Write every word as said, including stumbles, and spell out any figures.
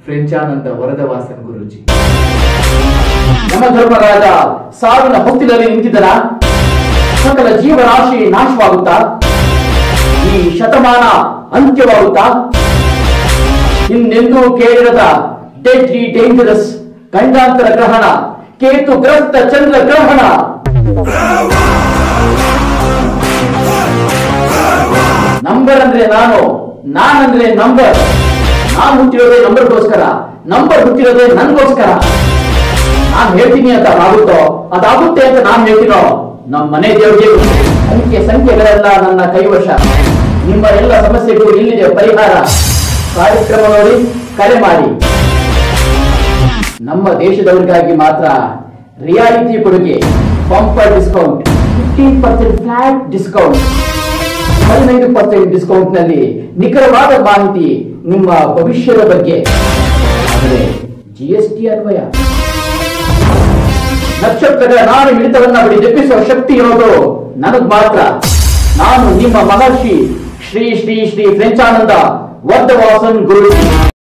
ಫ್ರೆಂಚಾನಂದ ವರದವಾಸನ್ ಗುರೂಜಿ. ಯಮಧರ್ಮರಾಜ ಸಾವಿನ ಹೊತ್ತಿನಲ್ಲಿ ನಿಂತಿದ್ದರ ಸಕಲ ಜೀವರಾಶಿ ನಾಶವಾಗುತ್ತಾ, ಈ ಶತಮಾನ ಅಂತ್ಯವಾಗುತ್ತಾ, ಇನ್ನೆಂದೂ ಕೇಳಿರದ ಡೆಡ್ಲಿ ಡೇಂಜರಸ್ ಖಂಡಾಂತರ ಗ್ರಹಣ, ಕೇತು ಗ್ರಸ್ತ ಚಂದ್ರ ಗ್ರಹಣ. ನಂಬರ್ ಅಂದ್ರೆ ನಾನು, ನಾನಂದ್ರೆ ನಂಬರ್. ನಾನ್ ಹುಟ್ಟಿರೋದೇ ನಂಬರ್ಗೋಸ್ಕರ, ನಂಬರ್ ಹುಟ್ಟಿರೋದೇ ನನ್ಗೋಸ್ಕರ. ನಾನ್ ಹೇಳ್ತೀನಿ ಅಂತ ಆಗುತ್ತೋ ಅದಾಗುತ್ತೆ ಅಂತ ನಾನ್ ಹೇಳ್ತೀನೋ ನಮ್ಮ ಮನೆ ದೇವರಿಗೆ. ಸಂಖ್ಯೆ ಸಂಖ್ಯೆಗಳೆಲ್ಲ ನನ್ನ ಕೈವಶ. ನಿಮ್ಮ ಎಲ್ಲ ಸಮಸ್ಯೆಗೂ ಇಲ್ಲಿದೆ ಪರಿಹಾರ. ಕಾರ್ಯಕ್ರಮ ನೋಡಿ, ಕರೆ ಮಾಡಿ. ನಮ್ಮ ದೇಶದವರಿಗಾಗಿ ಮಾತ್ರ ರಿಯಾಯಿತಿ ಕೊಡುಗೆ, bumper discount, fifteen percent flat discount, ಹದಿನೈದು ಪರ್ಸೆಂಟ್ ಡಿಸ್ಕೌಂಟ್ ನಲ್ಲಿ ನಿಖರವಾದ ಮಾಹಿತಿ ನಿಮ್ಮ ಭವಿಷ್ಯದ ಬಗ್ಗೆ. ಆದರೆ ಜಿಎಸ್ಟಿ ಅನ್ವಯ. ನಕ್ಷತ್ರಗಳ ನಾಡು ಹಿಡಿತವನ್ನ ಬಿಡಿ ಜಪಿಸುವ ಶಕ್ತಿ ಇರೋದು ನನಗ್ ಮಾತ್ರ. ನಾನು ನಿಮ್ಮ ಮಹರ್ಷಿ ಶ್ರೀ ಶ್ರೀ ಶ್ರೀ ಫ್ರೆಂಚಾನಂದ ವರದವಾಸನ್ ಗುರೂಜಿ.